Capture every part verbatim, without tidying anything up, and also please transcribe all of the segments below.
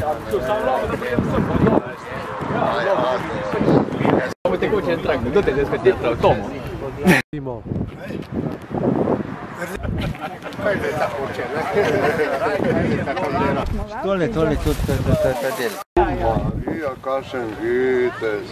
Come tekoče trak, kdo te zdaj spet je Tomo? Timo. Kaj je ta hoče, ne? Tole, tole, tudi ta del. Marija, kakšen vitez.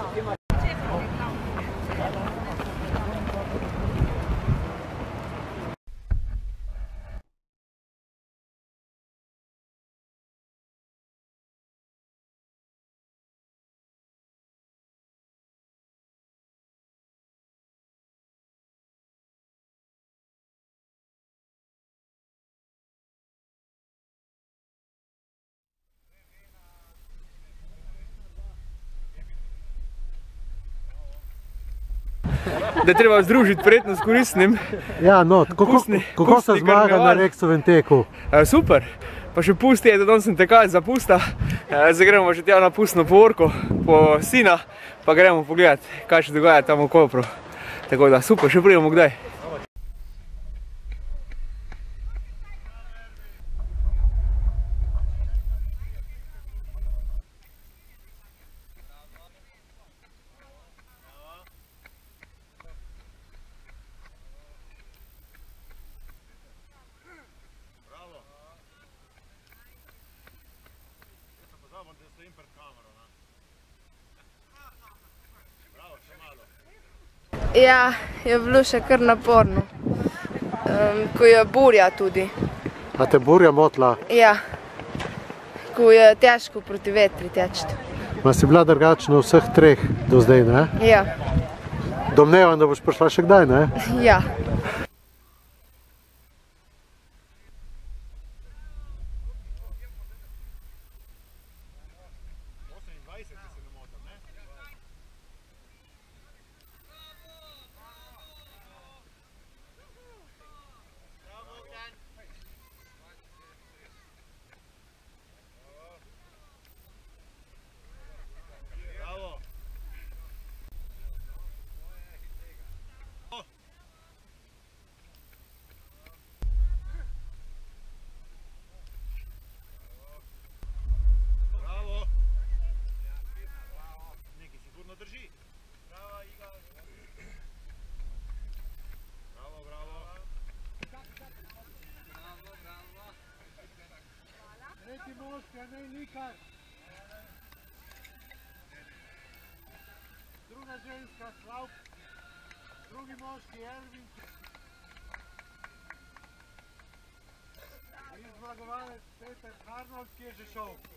Da je treba združiti prijetno s koristnim. Ja, no, kako, kako se zmaga na Reksovem teku? E, super, pa še pusti je, da danes sem tekal za pusta. E, zdaj gremo že tja na pustno povorko po sina, pa gremo pogledat, kaj še dogaja tam v Kopru. Tako da super, še pridemo kdaj. Ja, je bilo še kar naporno, um, ko je burja tudi. A te burja motla? Ja, ko je težko proti vetri teči. Ma si bila drugačna vseh treh do zdaj, ne? Ja. Domnevam, da boš prišla še kdaj, ne? Ja. Druga ženska, Slav, drugi moški, Ervin. In zmagovalec Peter Arnold, ki je že šel.